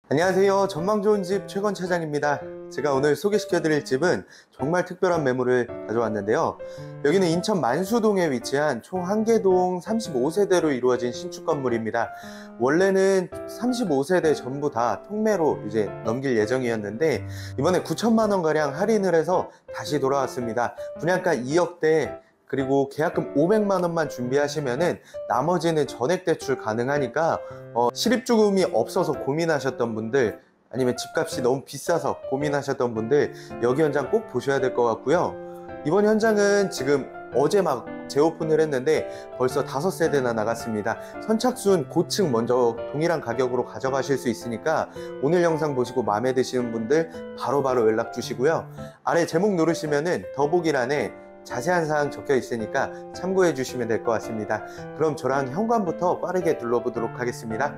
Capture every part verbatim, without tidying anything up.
안녕하세요. 전망 좋은 집 최건 차장입니다. 제가 오늘 소개시켜 드릴 집은 정말 특별한 매물을 가져왔는데요. 여기는 인천 만수동에 위치한 총 한 개 동 삼십오 세대로 이루어진 신축 건물입니다. 원래는 삼십오 세대 전부 다 통매로 이제 넘길 예정이었는데 이번에 구천만 원 가량 할인을 해서 다시 돌아왔습니다. 분양가 이억대, 그리고 계약금 오백만 원만 준비하시면은 나머지는 전액 대출 가능하니까 어, 실입주금이 없어서 고민하셨던 분들, 아니면 집값이 너무 비싸서 고민하셨던 분들 여기 현장 꼭 보셔야 될 것 같고요. 이번 현장은 지금 어제 막 재오픈을 했는데 벌써 다섯 세대나 나갔습니다. 선착순 고층 먼저 동일한 가격으로 가져가실 수 있으니까 오늘 영상 보시고 마음에 드시는 분들 바로바로 바로 연락 주시고요. 아래 제목 누르시면은 더보기란에 자세한 사항 적혀 있으니까 참고해 주시면 될 것 같습니다. 그럼 저랑 현관부터 빠르게 둘러보도록 하겠습니다.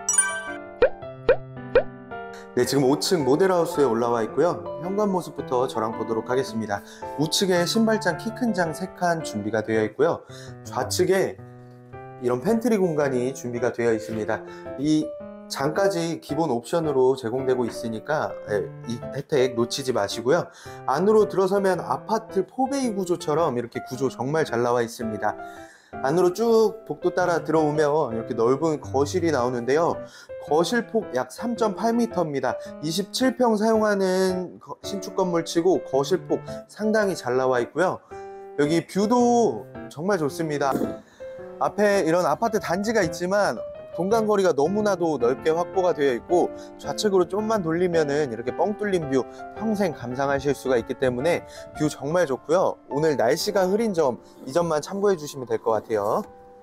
네, 지금 오 층 모델하우스에 올라와 있고요. 현관 모습부터 저랑 보도록 하겠습니다. 우측에 신발장 키 큰 장 세 칸 준비가 되어 있고요. 좌측에 이런 팬트리 공간이 준비가 되어 있습니다. 이 장까지 기본 옵션으로 제공되고 있으니까 이 혜택 놓치지 마시고요. 안으로 들어서면 아파트 포베이 구조처럼 이렇게 구조 정말 잘 나와 있습니다. 안으로 쭉 복도 따라 들어오면 이렇게 넓은 거실이 나오는데요. 거실 폭 약 삼 점 팔 미터입니다. 이십칠 평 사용하는 신축 건물 치고 거실 폭 상당히 잘 나와 있고요. 여기 뷰도 정말 좋습니다. 앞에 이런 아파트 단지가 있지만 동간거리가 너무나도 넓게 확보가 되어 있고 좌측으로 좀만 돌리면은 이렇게 뻥 뚫린 뷰 평생 감상하실 수가 있기 때문에 뷰 정말 좋고요. 오늘 날씨가 흐린 점, 이 점만 참고해 주시면 될 것 같아요.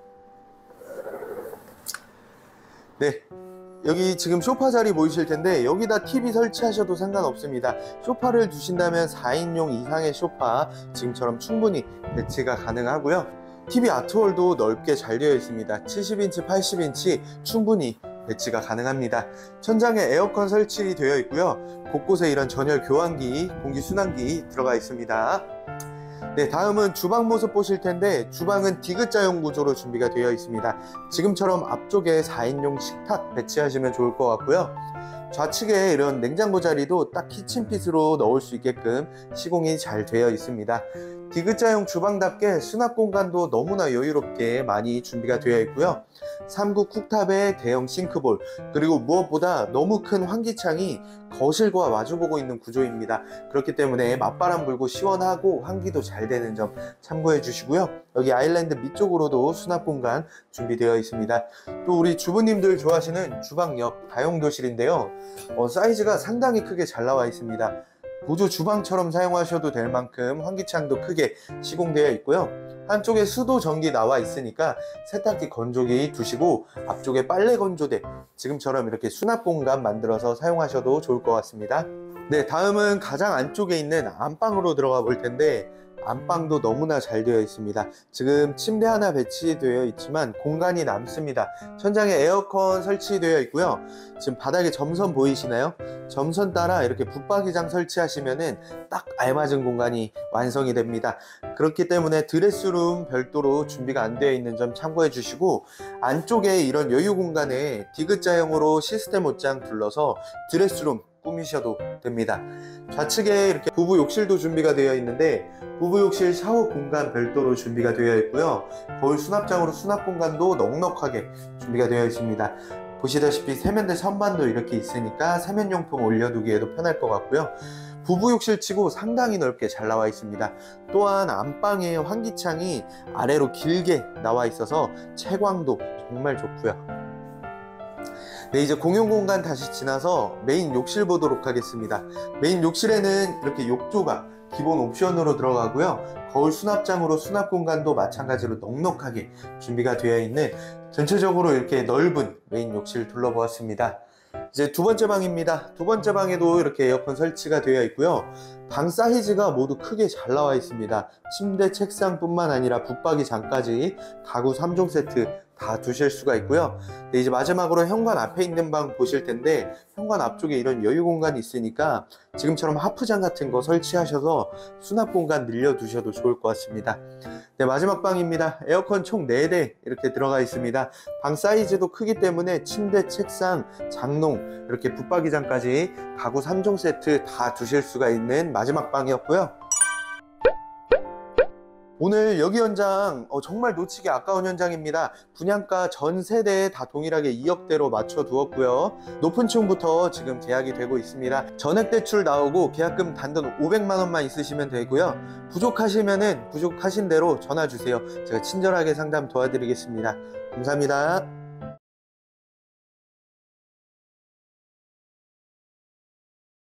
네, 여기 지금 소파 자리 보이실 텐데 여기다 티비 설치하셔도 상관없습니다. 소파를 두신다면 사 인용 이상의 소파 지금처럼 충분히 배치가 가능하고요. 티비 아트홀도 넓게 잘 되어 있습니다. 칠십 인치, 팔십 인치 충분히 배치가 가능합니다. 천장에 에어컨 설치되어 있고요. 곳곳에 이런 전열 교환기, 공기순환기 들어가 있습니다. 네, 다음은 주방 모습 보실 텐데 주방은 디귿자형 구조로 준비가 되어 있습니다. 지금처럼 앞쪽에 사 인용 식탁 배치하시면 좋을 것 같고요. 좌측에 이런 냉장고 자리도 딱 키친핏으로 넣을 수 있게끔 시공이 잘 되어 있습니다. 디귿자형 주방답게 수납 공간도 너무나 여유롭게 많이 준비가 되어 있고요. 삼 구 쿡탑에 대형 싱크볼, 그리고 무엇보다 너무 큰 환기창이 거실과 마주보고 있는 구조입니다. 그렇기 때문에 맞바람 불고 시원하고 환기도 잘 되는 점 참고해 주시고요. 여기 아일랜드 밑쪽으로도 수납 공간 준비되어 있습니다. 또 우리 주부님들 좋아하시는 주방 옆 다용도실인데요. 어, 사이즈가 상당히 크게 잘 나와 있습니다. 보조 주방처럼 사용하셔도 될 만큼 환기창도 크게 시공되어 있고요. 한쪽에 수도 전기 나와 있으니까 세탁기 건조기 두시고 앞쪽에 빨래 건조대 지금처럼 이렇게 수납 공간 만들어서 사용하셔도 좋을 것 같습니다. 네, 다음은 가장 안쪽에 있는 안방으로 들어가 볼 텐데 안방도 너무나 잘 되어 있습니다. 지금 침대 하나 배치되어 있지만 공간이 남습니다. 천장에 에어컨 설치되어 있고요. 지금 바닥에 점선 보이시나요? 점선 따라 이렇게 붙박이장 설치하시면은 딱 알맞은 공간이 완성이 됩니다. 그렇기 때문에 드레스룸 별도로 준비가 안 되어 있는 점 참고해 주시고, 안쪽에 이런 여유 공간에 디귿자형으로 시스템 옷장 둘러서 드레스룸 꾸미셔도 됩니다. 좌측에 이렇게 부부 욕실도 준비가 되어 있는데 부부 욕실 샤워 공간 별도로 준비가 되어 있고요. 거울 수납장으로 수납 공간도 넉넉하게 준비가 되어 있습니다. 보시다시피 세면대 선반도 이렇게 있으니까 세면용품 올려두기에도 편할 것 같고요. 부부 욕실 치고 상당히 넓게 잘 나와 있습니다. 또한 안방에 환기창이 아래로 길게 나와 있어서 채광도 정말 좋고요. 네, 이제 공용 공간 다시 지나서 메인 욕실 보도록 하겠습니다. 메인 욕실에는 이렇게 욕조가 기본 옵션으로 들어가고요. 거울 수납장으로 수납 공간도 마찬가지로 넉넉하게 준비가 되어 있는 전체적으로 이렇게 넓은 메인 욕실 둘러보았습니다. 이제 두 번째 방입니다. 두 번째 방에도 이렇게 에어컨 설치가 되어 있고요. 방 사이즈가 모두 크게 잘 나와 있습니다. 침대, 책상 뿐만 아니라 붙박이장까지 가구 삼 종 세트 다 두실 수가 있고요. 네, 이제 마지막으로 현관 앞에 있는 방 보실 텐데, 현관 앞쪽에 이런 여유 공간이 있으니까 지금처럼 하프장 같은 거 설치하셔서 수납 공간 늘려 두셔도 좋을 것 같습니다. 네, 마지막 방입니다. 에어컨 총 네 대 이렇게 들어가 있습니다. 방 사이즈도 크기 때문에 침대, 책상, 장롱, 이렇게 붙박이장까지 가구 삼 종 세트 다 두실 수가 있는 마지막 방이었고요. 오늘 여기 현장 어, 정말 놓치기 아까운 현장입니다. 분양가 전 세대에 다 동일하게 이억대로 맞춰 두었고요. 높은 층부터 지금 계약이 되고 있습니다. 전액 대출 나오고 계약금 단돈 오백만 원만 있으시면 되고요. 부족하시면은 부족하신 대로 전화 주세요. 제가 친절하게 상담 도와드리겠습니다. 감사합니다.